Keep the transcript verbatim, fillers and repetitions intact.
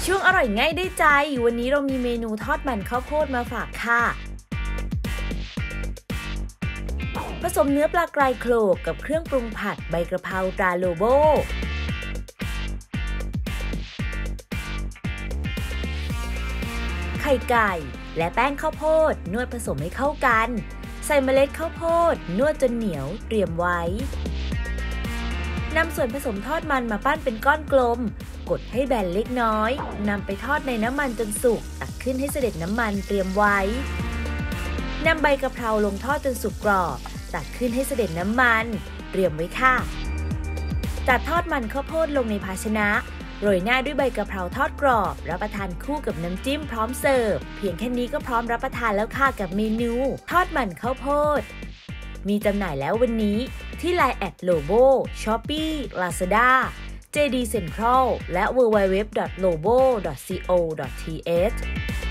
ช่วงอร่อยง่ายได้ใจวันนี้เรามีเมนูทอดมันข้าวโพดมาฝากค่ะผสมเนื้อปลากรายโขลกกับเครื่องปรุงผัดใบกระเพราตราโลโบไข่ไก่และแป้งข้าวโพดนวดผสมให้เข้ากันใส่เมล็ดข้าวโพดนวดจนเหนียวเตรียมไว้นำส่วนผสมทอดมันมาปั้นเป็นก้อนกลมกดให้แบนเล็กน้อยนำไปทอดในน้ำมันจนสุกตักขึ้นให้เสด็จน้ำมันเตรียมไว้นำใบกะเพราลงทอดจนสุกกรอบตักขึ้นให้เสด็จน้ำมันเตรียมไว้ค่ะจัดทอดมันข้าวโพดลงในภาชนะโรยหน้าด้วยใบกะเพราทอดกรอบรับประทานคู่กับน้ำจิ้มพร้อมเสิร์ฟเพียงแค่นี้ก็พร้อมรับประทานแล้วค่ะกับเมนูทอดมันข้าวโพดมีจำหน่ายแล้ววันนี้ที่ ไลน์ แอท โลโบ Shopee Lazada เจ ดี Central และ ดับเบิลยู ดับเบิลยู ดับเบิลยู ดอท โลโบ ดอท ซี โอ ดอท ที เอช